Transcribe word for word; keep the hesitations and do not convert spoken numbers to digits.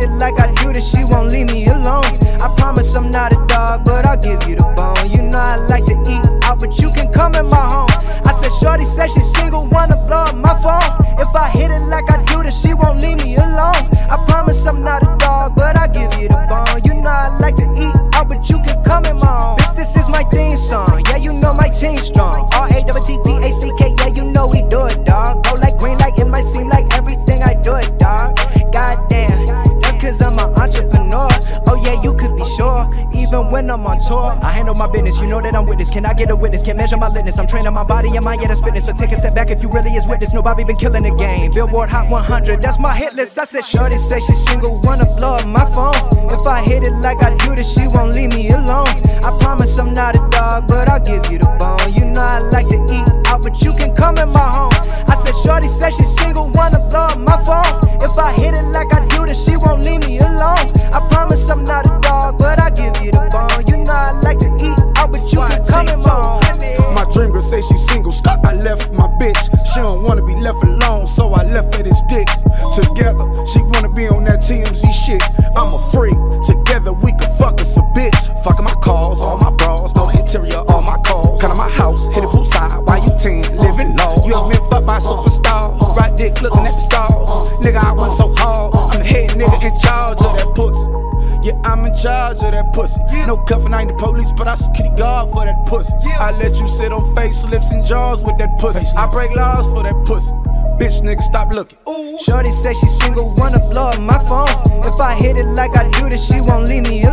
it like I do this, she won't leave me alone. I promise I'm not a dog, but I'll give you the bone. You know I like to eat out, but you can come in my home. I said shorty said she's single, wanna blow up my phone. If I hit it like I do this, she won't leave me alone. I promise I'm not a dog, but I'll give you the bone. You know I like to eat out, but you can come in my home. Bitch, this is my theme song, yeah, you know my team strong. R A T T P A C K, yeah, you know we do it, dog. Go like green light, it might seem like everything I do it, dog. Goddamn, that's cause I'm an entrepreneur. Oh yeah, you could be sure, even when I'm on tour. I handle my business, you know that I'm with this. Can I get a witness? Can't measure my litness. I'm training my body and mind, yeah, that's fitness. So take a step back if you really is witness. Nobody been killing the game. Billboard Hot one hundred, that's my hit list. I said shorty say she's single, wanna blow up my phone. If I hit it like I do this, she won't leave me alone. I promise I'm not a dog, but I'll give you the bone. You know I like to eat out, but you can come in my home. I said shorty say she's single, wanna blow up my phone. If I hit it like I do this, she won't leave me alone. I promise I'm not a dog, but I'll give you the bone. You know I like to eat out, but you can come in my home. My dream girl say she's single, I left my bitch. She don't wanna be left alone, so I left her this dick. Together, she wanna be on that T M Z shit. I'm a freak, together we can fuck us a bitch. Fucking my cars, all my bras, no interior, all my cars. Come to my house, hit it poolside, while you ten, living low. You ever been fucked by a superstar? Right dick looking at the stars. Nigga, I went so hard, I'm the head nigga in charge of that pussy. Yeah, I'm in charge of that pussy. No cuffin', I ain't the police, but I security guard for that pussy. I let you sit on face, lips, and jaws with that pussy. I break laws for that pussy. Bitch, nigga, stop looking. Shorty say she's single, wanna blow up my phone. If I hit it like I do this, she won't leave me alone.